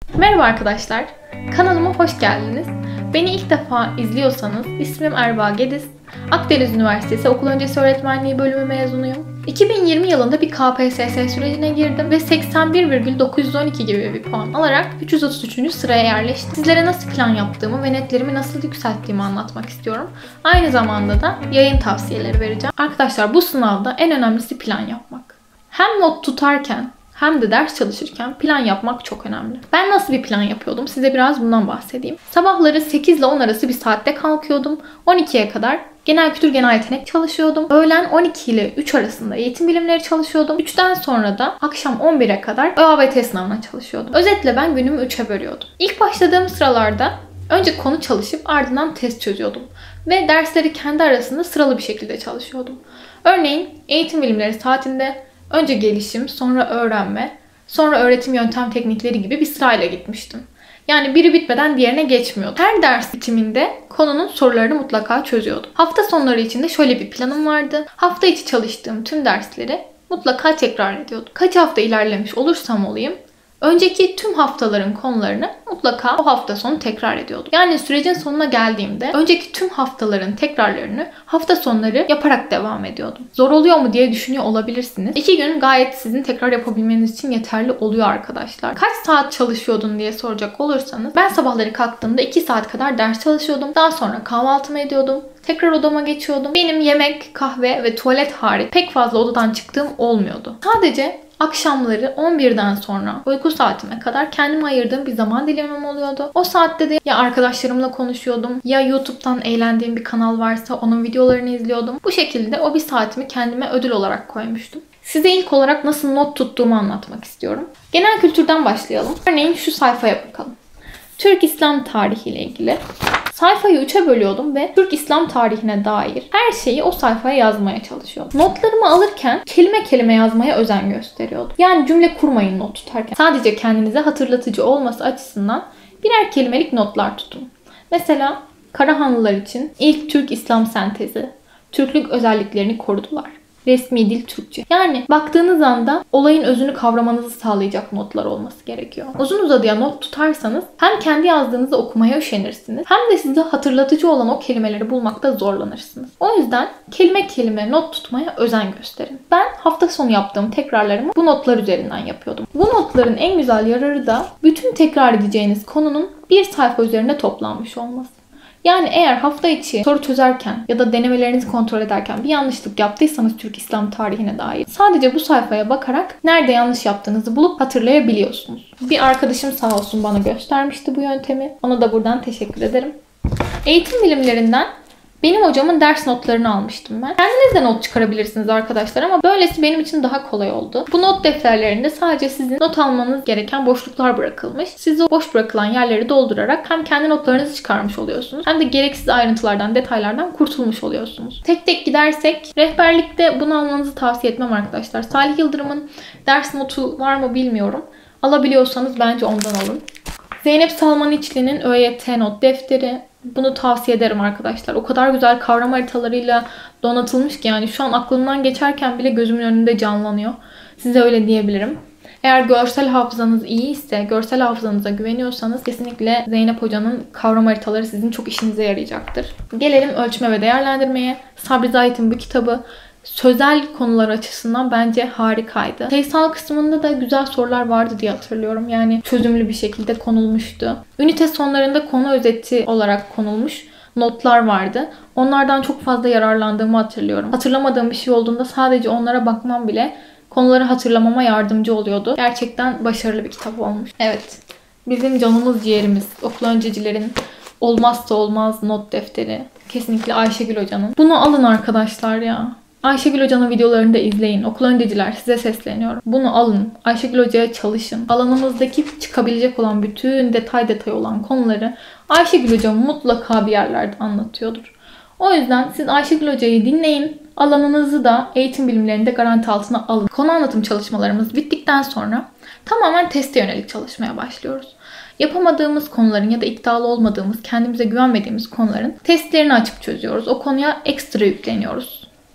Merhaba arkadaşlar, kanalıma hoş geldiniz. Beni ilk defa izliyorsanız ismim Erbaa Gediz. Akdeniz Üniversitesi Okul Öncesi Öğretmenliği bölümü mezunuyum. 2020 yılında bir KPSS sürecine girdim ve 81,912 gibi bir puan alarak 333. sıraya yerleştim. Sizlere nasıl plan yaptığımı ve netlerimi nasıl yükselttiğimi anlatmak istiyorum. Aynı zamanda da yayın tavsiyeleri vereceğim. Arkadaşlar bu sınavda en önemlisi plan yapmak. Hem not tutarken hem de ders çalışırken plan yapmak çok önemli. Ben nasıl bir plan yapıyordum? Size biraz bundan bahsedeyim. Sabahları 8 ile 10 arası bir saatte kalkıyordum. 12'ye kadar genel kültür, genel yetenek çalışıyordum. Öğlen 12 ile 3 arasında eğitim bilimleri çalışıyordum. 3'ten sonra da akşam 11'e kadar ÖABT sınavına çalışıyordum. Özetle ben günümü 3'e bölüyordum. İlk başladığım sıralarda önce konu çalışıp ardından test çözüyordum. Ve dersleri kendi arasında sıralı bir şekilde çalışıyordum. Örneğin eğitim bilimleri saatinde önce gelişim, sonra öğrenme, sonra öğretim yöntem teknikleri gibi bir sırayla gitmiştim. Yani biri bitmeden diğerine geçmiyordu. Her ders bitiminde konunun sorularını mutlaka çözüyordum. Hafta sonları için de şöyle bir planım vardı. Hafta içi çalıştığım tüm dersleri mutlaka tekrar ediyordum. Kaç hafta ilerlemiş olursam olayım, önceki tüm haftaların konularını mutlaka o hafta sonu tekrar ediyordum. Yani sürecin sonuna geldiğimde önceki tüm haftaların tekrarlarını hafta sonları yaparak devam ediyordum. Zor oluyor mu diye düşünüyor olabilirsiniz. 2 gün gayet sizin tekrar yapabilmeniz için yeterli oluyor arkadaşlar. Kaç saat çalışıyordun diye soracak olursanız ben sabahları kalktığımda 2 saat kadar ders çalışıyordum. Daha sonra kahvaltımı ediyordum. Tekrar odama geçiyordum. Benim yemek, kahve ve tuvalet hariç pek fazla odadan çıktığım olmuyordu. Sadece akşamları 11'den sonra uyku saatime kadar kendime ayırdığım bir zaman dilimim oluyordu. O saatte de ya arkadaşlarımla konuşuyordum ya YouTube'dan eğlendiğim bir kanal varsa onun videolarını izliyordum. Bu şekilde o bir saatimi kendime ödül olarak koymuştum. Size ilk olarak nasıl not tuttuğumu anlatmak istiyorum. Genel kültürden başlayalım. Örneğin şu sayfaya bakalım. Türk İslam tarihi ile ilgili. Sayfayı 3'e bölüyordum ve Türk İslam tarihine dair her şeyi o sayfaya yazmaya çalışıyordum. Notlarımı alırken kelime kelime yazmaya özen gösteriyordum. Yani cümle kurmayın not tutarken. Sadece kendinize hatırlatıcı olması açısından birer kelimelik notlar tutun. Mesela Karahanlılar için ilk Türk İslam sentezi, Türklük özelliklerini korudular. Resmi dil Türkçe. Yani baktığınız anda olayın özünü kavramanızı sağlayacak notlar olması gerekiyor. Uzun uzadıya not tutarsanız hem kendi yazdığınızı okumaya üşenirsiniz hem de size hatırlatıcı olan o kelimeleri bulmakta zorlanırsınız. O yüzden kelime kelime not tutmaya özen gösterin. Ben hafta sonu yaptığım tekrarlarımı bu notlar üzerinden yapıyordum. Bu notların en güzel yararı da bütün tekrar edeceğiniz konunun bir sayfa üzerinde toplanmış olması. Yani eğer hafta içi soru çözerken ya da denemelerinizi kontrol ederken bir yanlışlık yaptıysanız Türk İslam tarihine dair sadece bu sayfaya bakarak nerede yanlış yaptığınızı bulup hatırlayabiliyorsunuz. Bir arkadaşım sağ olsun bana göstermişti bu yöntemi. Ona da buradan teşekkür ederim. Eğitim bilimlerinden benim hocamın ders notlarını almıştım ben. Kendiniz de not çıkarabilirsiniz arkadaşlar ama böylesi benim için daha kolay oldu. Bu not defterlerinde sadece sizin not almanız gereken boşluklar bırakılmış. Siz o boş bırakılan yerleri doldurarak hem kendi notlarınızı çıkarmış oluyorsunuz hem de gereksiz ayrıntılardan, detaylardan kurtulmuş oluyorsunuz. Tek tek gidersek rehberlikte bunu almanızı tavsiye etmem arkadaşlar. Salih Yıldırım'ın ders notu var mı bilmiyorum. Alabiliyorsanız bence ondan alın. Zeynep Salmaniçli'nin ÖYT not defteri. Bunu tavsiye ederim arkadaşlar. O kadar güzel kavram haritalarıyla donatılmış ki yani şu an aklımdan geçerken bile gözümün önünde canlanıyor. Size öyle diyebilirim. Eğer görsel hafızanız iyi ise, görsel hafızanıza güveniyorsanız kesinlikle Zeynep Hoca'nın kavram haritaları sizin çok işinize yarayacaktır. Gelelim ölçme ve değerlendirmeye. Sabri Zahit'in bu kitabı sözel konular açısından bence harikaydı. Sayısal kısmında da güzel sorular vardı diye hatırlıyorum. Yani çözümlü bir şekilde konulmuştu. Ünite sonlarında konu özeti olarak konulmuş notlar vardı. Onlardan çok fazla yararlandığımı hatırlıyorum. Hatırlamadığım bir şey olduğunda sadece onlara bakmam bile konuları hatırlamama yardımcı oluyordu. Gerçekten başarılı bir kitap olmuş. Evet, bizim canımız ciğerimiz, okul öncecilerin olmazsa olmaz not defteri. Kesinlikle Ayşegül Hoca'nın. Bunu alın arkadaşlar ya. Ayşegül Hoca'nın videolarını da izleyin. Okul önceciler size sesleniyorum. Bunu alın. Ayşegül Hoca'ya çalışın. Alanımızdaki çıkabilecek olan bütün detay olan konuları Ayşegül Hoca mutlaka bir yerlerde anlatıyordur. O yüzden siz Ayşegül Hoca'yı dinleyin. Alanınızı da eğitim bilimlerinde garanti altına alın. Konu anlatım çalışmalarımız bittikten sonra tamamen teste yönelik çalışmaya başlıyoruz. Yapamadığımız konuların ya da iddialı olmadığımız, kendimize güvenmediğimiz konuların testlerini açıp çözüyoruz. O konuya ekstra yükleniyoruz.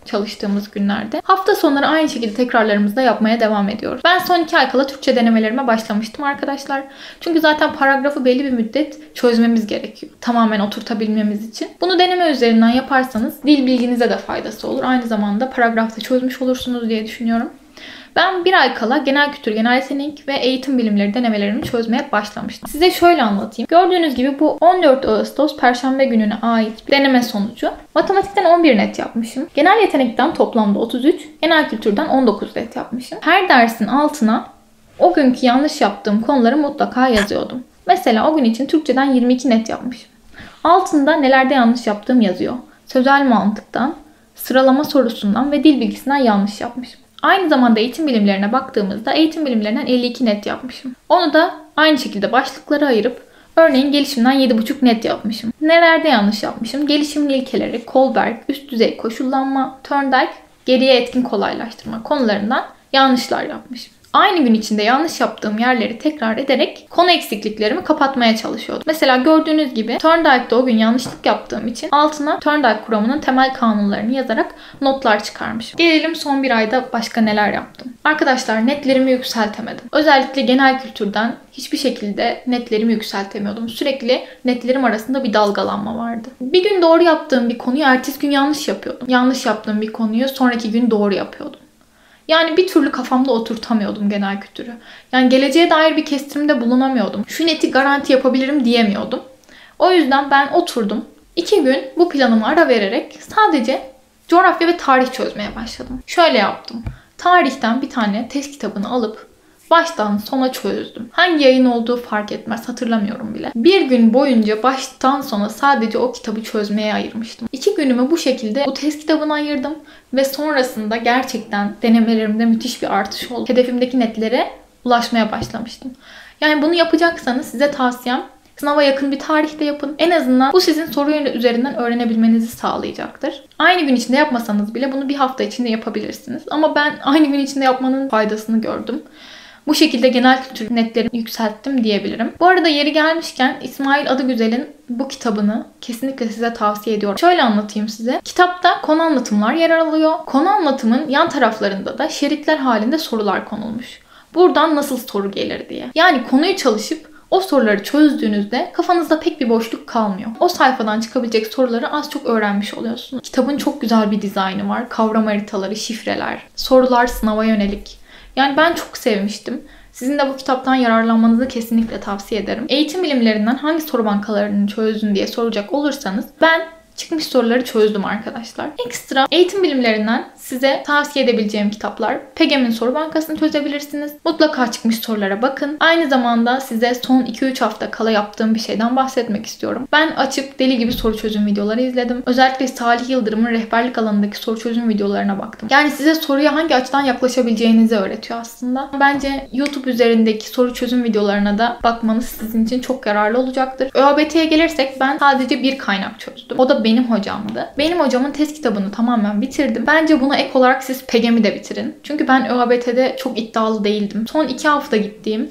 çalıştığımız günlerde. Hafta sonları aynı şekilde tekrarlarımızı da yapmaya devam ediyoruz. Ben son 2 ay kala Türkçe denemelerime başlamıştım arkadaşlar. Çünkü zaten paragrafı belli bir müddet çözmemiz gerekiyor. Tamamen oturtabilmemiz için. Bunu deneme üzerinden yaparsanız dil bilginize de faydası olur. Aynı zamanda paragrafta çözmüş olursunuz diye düşünüyorum. Ben 1 ay kala genel kültür, genel yetenek ve eğitim bilimleri denemelerimi çözmeye başlamıştım. Size şöyle anlatayım. Gördüğünüz gibi bu 14 Ağustos Perşembe gününe ait bir deneme sonucu. Matematikten 11 net yapmışım. Genel yetenekten toplamda 33, genel kültürden 19 net yapmışım. Her dersin altına o günkü yanlış yaptığım konuları mutlaka yazıyordum. Mesela o gün için Türkçeden 22 net yapmışım. Altında nelerde yanlış yaptığım yazıyor. Sözel mantıktan, sıralama sorusundan ve dil bilgisinden yanlış yapmışım. Aynı zamanda eğitim bilimlerine baktığımızda eğitim bilimlerinden 52 net yapmışım. Onu da aynı şekilde başlıklara ayırıp örneğin gelişimden 7,5 net yapmışım. Nelerde yanlış yapmışım? Gelişimin ilkeleri, Kohlberg, üst düzey koşullanma, Thorndike, geriye etkin kolaylaştırma konularından yanlışlar yapmışım. Aynı gün içinde yanlış yaptığım yerleri tekrar ederek konu eksikliklerimi kapatmaya çalışıyordum. Mesela gördüğünüz gibi Thorndike'da o gün yanlışlık yaptığım için altına Thorndike kuramının temel kanunlarını yazarak notlar çıkarmışım. Gelelim son 1 ayda başka neler yaptım. Arkadaşlar netlerimi yükseltemedim. Özellikle genel kültürden hiçbir şekilde netlerimi yükseltemiyordum. Sürekli netlerim arasında bir dalgalanma vardı. Bir gün doğru yaptığım bir konuyu ertesi gün yanlış yapıyordum. Yanlış yaptığım bir konuyu sonraki gün doğru yapıyordum. Yani bir türlü kafamda oturtamıyordum genel kültürü. Yani geleceğe dair bir kestirimde bulunamıyordum. Şu neti garanti yapabilirim diyemiyordum. O yüzden ben oturdum. 2 gün bu planımı ara vererek sadece coğrafya ve tarih çözmeye başladım. Şöyle yaptım. Tarihten bir tane test kitabını alıp baştan sona çözdüm. Hangi yayın olduğu fark etmez, hatırlamıyorum bile. 1 gün boyunca baştan sona sadece o kitabı çözmeye ayırmıştım. 2 günümü bu şekilde bu test kitabına ayırdım ve sonrasında gerçekten denemelerimde müthiş bir artış oldu. Hedefimdeki netlere ulaşmaya başlamıştım. Yani bunu yapacaksanız size tavsiyem sınava yakın bir tarihte yapın. En azından bu sizin soru üzerinden öğrenebilmenizi sağlayacaktır. Aynı gün içinde yapmasanız bile bunu bir hafta içinde yapabilirsiniz. Ama ben aynı gün içinde yapmanın faydasını gördüm. Bu şekilde genel kültür netlerini yükselttim diyebilirim. Bu arada yeri gelmişken İsmail Adıgüzel'in bu kitabını kesinlikle size tavsiye ediyorum. Şöyle anlatayım size. Kitapta konu anlatımlar yer alıyor. Konu anlatımın yan taraflarında da şeritler halinde sorular konulmuş. Buradan nasıl soru gelir diye. Yani konuyu çalışıp o soruları çözdüğünüzde kafanızda pek bir boşluk kalmıyor. O sayfadan çıkabilecek soruları az çok öğrenmiş oluyorsunuz. Kitabın çok güzel bir dizaynı var. Kavram haritaları, şifreler, sorular sınava yönelik. Yani ben çok sevmiştim. Sizin de bu kitaptan yararlanmanızı kesinlikle tavsiye ederim. Eğitim bilimlerinden hangi soru bankalarını çözdün diye soracak olursanız ben çıkmış soruları çözdüm arkadaşlar. Ekstra eğitim bilimlerinden size tavsiye edebileceğim kitaplar. PEGEM'in soru bankasını çözebilirsiniz. Mutlaka çıkmış sorulara bakın. Aynı zamanda size son 2-3 hafta kala yaptığım bir şeyden bahsetmek istiyorum. Ben açıp deli gibi soru çözüm videoları izledim. Özellikle Salih Yıldırım'ın rehberlik alanındaki soru çözüm videolarına baktım. Yani size soruya hangi açıdan yaklaşabileceğinizi öğretiyor aslında. Bence YouTube üzerindeki soru çözüm videolarına da bakmanız sizin için çok yararlı olacaktır. ÖABT'ye gelirsek ben sadece bir kaynak çözdüm. O da benim hocamdı. Benim hocamın test kitabını tamamen bitirdim. Bence buna ek olarak siz PEGEM'i de bitirin. Çünkü ben ÖABT'de çok iddialı değildim. Son 2 hafta gittiğim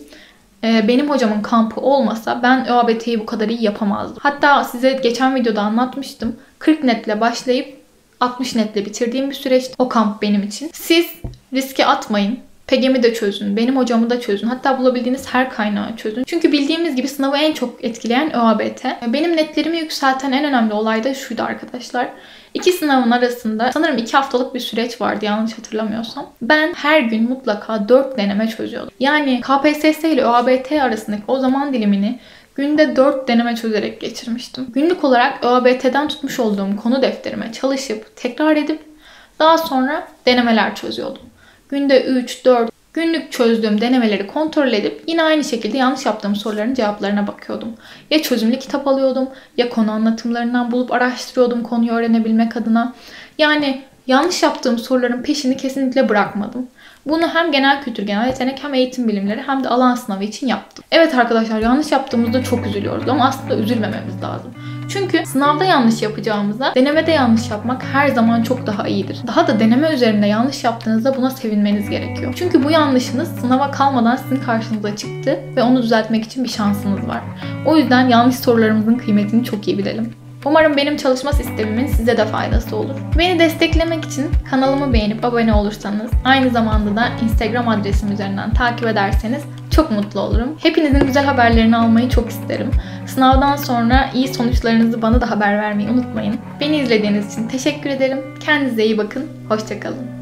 benim hocamın kampı olmasa ben ÖABT'yi bu kadar iyi yapamazdım. Hatta size geçen videoda anlatmıştım. 40 netle başlayıp 60 netle bitirdiğim bir süreçti o kamp benim için. Siz riske atmayın. PEGEM'i de çözün, benim hocamı da çözün. Hatta bulabildiğiniz her kaynağı çözün. Çünkü bildiğimiz gibi sınavı en çok etkileyen ÖABT. Benim netlerimi yükselten en önemli olay da şuydu arkadaşlar. 2 sınavın arasında sanırım 2 haftalık bir süreç vardı yanlış hatırlamıyorsam. Ben her gün mutlaka 4 deneme çözüyordum. Yani KPSS ile ÖABT arasındaki o zaman dilimini günde 4 deneme çözerek geçirmiştim. Günlük olarak ÖABT'den tutmuş olduğum konu defterime çalışıp tekrar edip daha sonra denemeler çözüyordum. Günde 3-4 günlük çözdüğüm denemeleri kontrol edip yine aynı şekilde yanlış yaptığım soruların cevaplarına bakıyordum. Ya çözümlü kitap alıyordum ya konu anlatımlarından bulup araştırıyordum konuyu öğrenebilmek adına. Yani yanlış yaptığım soruların peşini kesinlikle bırakmadım. Bunu hem genel kültür, genel yetenek hem eğitim bilimleri hem de alan sınavı için yaptım. Evet arkadaşlar yanlış yaptığımızda çok üzülüyoruz ama aslında üzülmememiz lazım. Çünkü sınavda yanlış yapacağımıza denemede yanlış yapmak her zaman çok daha iyidir. Daha da deneme üzerinde yanlış yaptığınızda buna sevinmeniz gerekiyor. Çünkü bu yanlışınız sınava kalmadan sizin karşınıza çıktı ve onu düzeltmek için bir şansınız var. O yüzden yanlış sorularımızın kıymetini çok iyi bilelim. Umarım benim çalışma sistemimin size de faydası olur. Beni desteklemek için kanalımı beğenip abone olursanız, aynı zamanda da Instagram adresim üzerinden takip ederseniz çok mutlu olurum. Hepinizin güzel haberlerini almayı çok isterim. Sınavdan sonra iyi sonuçlarınızı bana da haber vermeyi unutmayın. Beni izlediğiniz için teşekkür ederim. Kendinize iyi bakın. Hoşça kalın.